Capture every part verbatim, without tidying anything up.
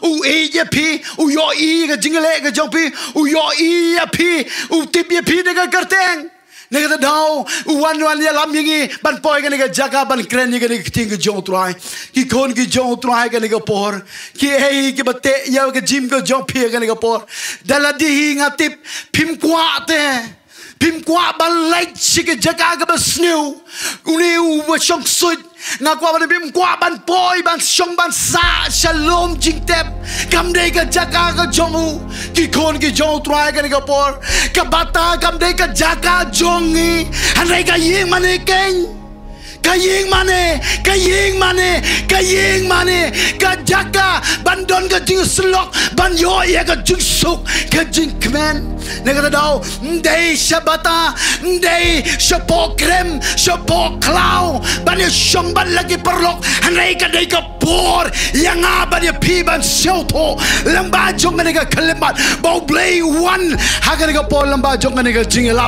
u e ye pi u yo i ga jingale ga jong pi u yo i ya pi u tip ye pi de ga karteng nega ta dau u wan wan ya lam yingi ban poi ga nega jaga ban kren ye ga nega ting ga jong trai ki kon ki jong trai ga nega por ki ei ki bate ya ga jim ga jong pi ga nega por dala di hi nga tip phim kwa te phim kwa ban like chike jaga ga ba snew uni u wa shong sut nga kwa ban phim kwa ban poi ban shong ban sa shalom jing tep kam de ga jaga ga jong u ki kon ki jong trai ga ga por ka bata kam de ga jaga jong i han re ga ying mane ken ka ying mane ka ying mane ka ying mane ka jaga ban don ga jing slok ban yo ye ga jing suk ka jing kmen nega ta dau ndei shabata ndei shapo krem shapo klau ban ye shong ban lagi perlok hanai ka dei ka por yang a ban ye pi ban sioto lamba jong nega kelemat bau blei one ha ga nega por lamba jong nega jingialap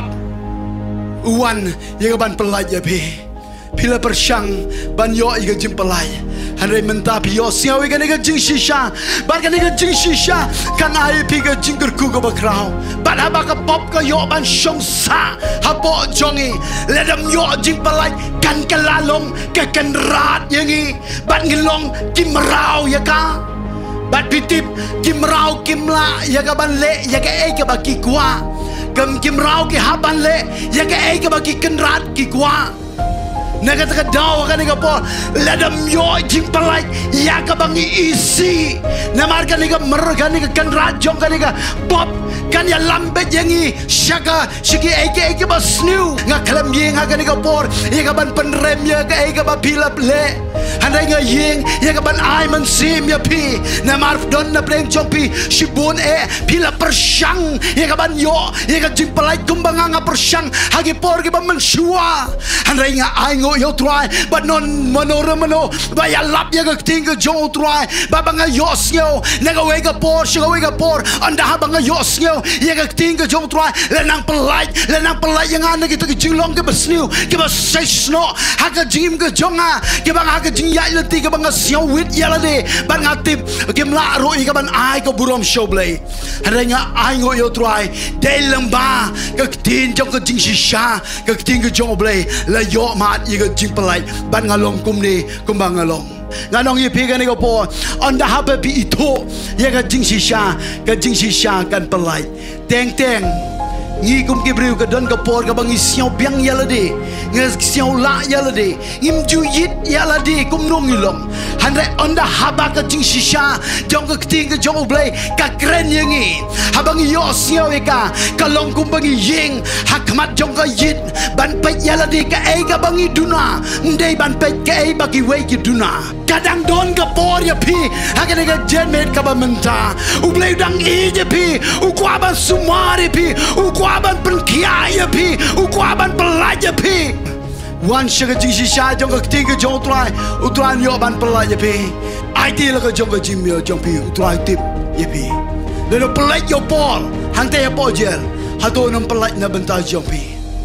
one ye ga ban pelaj ye pi pila persyang ban yo iga jing pelai hanai menta pi yo siaw iga nega jingshisha ban ga nega jingshisha kan ai pi ga jingkyrkhu ga bakrau ban haba ka pop ka yo ban shong sa habo jongi ledam yo jing pelai kan kalalong ka kan rat yangi ban ngilong kimrau ya ka ban pitip kimrau kimla ya ga ban le ya ga e ka ba ki kwah gam kimrau ki haban le ya ga e ka ba ki kan rat ki kwah nega ta dau ga nega po ladam yo jing palai ya ka bangi isi na mar ga nega mer ga nega kan rajong ga nega pop kan ya lambe jengi shaka shiki eke eke ba snew nga klam yeng ga nega por ya ga ban penrem ya ga eke ba pilap le handai nga yeng ya ga ban ai man sim ya pi na mar don na pleng chong pi shibun e pilap persyang ya ga ban yo ya ga jing palai kumbang nga persyang hagi por ga ban menshua handai nga ai U Trai but non manora mano ba ya lap ya ga ting ga U Trai ba ba nga yo snyo na ga we ga por shi ga we ga por anda ha ba nga yo snyo ya ga ting ga U Trai le nang pelai le nang pelai yang ana kita ga jinglong ga ba snyo ga ba sai sno ha ga jim ga jonga ga ba nga ga jing yai le ti ga ba nga snyo wit ya la de ba nga tip ga mla ro i ga ban ai ga burom show blei ha nga ai ngo U Trai de lamba ga tin jong ga jingshisha ga ting ga jong blei la yo ma ga jing pelai ban ngalong kum ni kumbang ngalong nganong ye pi ga ni ga po on da ha ba pi ito ye ga jingshisha ga jingshisha kan pelai teng teng ngi kum ki briu ga don ga por ga bang siau biang ya la de nge siau la ya la de im ju yit ya la de kum nong ilong han re on da ha ba ga jingshisha jong ga ting ga jong blei ka kren ye ngi ha bang yo siau e ka ka long kum bang ying ha kmat jong ga yit ban pe ya la de ka e ga bang duna ndei ban pe ka e ba kiwei ki duna kadang don ga por ya pi ha ga ga jen met ka ba menta u blei dang i je pi u kwa ban sumari pi u kwa ban pen kia ya pi u kwa ban pelai ya pi wan shaga jingshisha jong ga ting ga U Trai U Trai yo ban pelai ya pi I T la ga jong ga jim yo jong pi U Trai tip ya pi le no pelai yo por hang te ya po jel ha to nam pelai na benta jong pi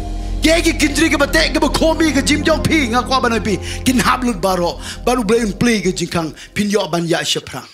ye gi kindri ga bate ga ba khomi ga jim jong pi nga kwa ban pi kin hab lut baro baru blei play ga jingkang pin yo ban ya shapra